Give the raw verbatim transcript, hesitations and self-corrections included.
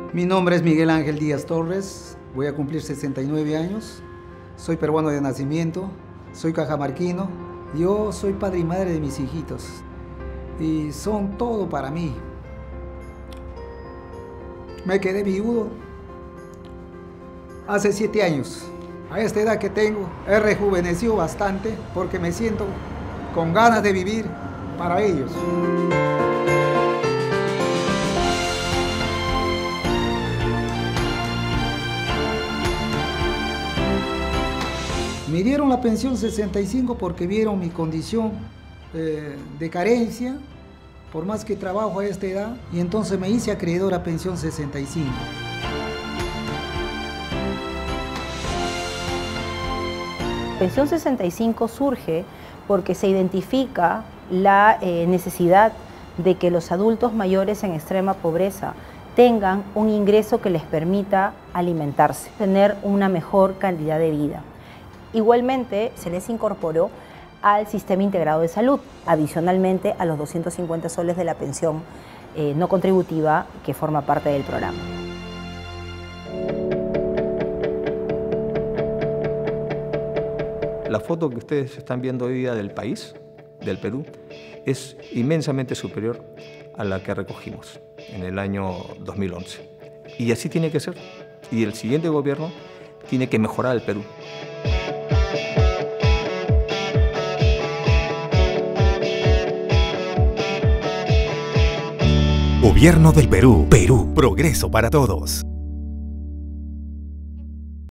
Mi nombre es Miguel Ángel Díaz Torres, voy a cumplir sesenta y nueve años, soy peruano de nacimiento, soy cajamarquino, yo soy padre y madre de mis hijitos y son todo para mí. Me quedé viudo hace siete años. A esta edad que tengo he rejuvenecido bastante porque me siento con ganas de vivir para ellos. Me dieron la pensión sesenta y cinco porque vieron mi condición eh, de carencia, por más que trabajo a esta edad, y entonces me hice acreedor a pensión sesenta y cinco. Pensión sesenta y cinco surge porque se identifica la eh, necesidad de que los adultos mayores en extrema pobreza tengan un ingreso que les permita alimentarse, tener una mejor calidad de vida. Igualmente, se les incorporó al sistema integrado de salud, adicionalmente a los doscientos cincuenta soles de la pensión eh, no contributiva que forma parte del programa. La foto que ustedes están viendo hoy día del país, del Perú, es inmensamente superior a la que recogimos en el año dos mil once. Y así tiene que ser. Y el siguiente gobierno tiene que mejorar el Perú. Gobierno del Perú. Perú, progreso para todos.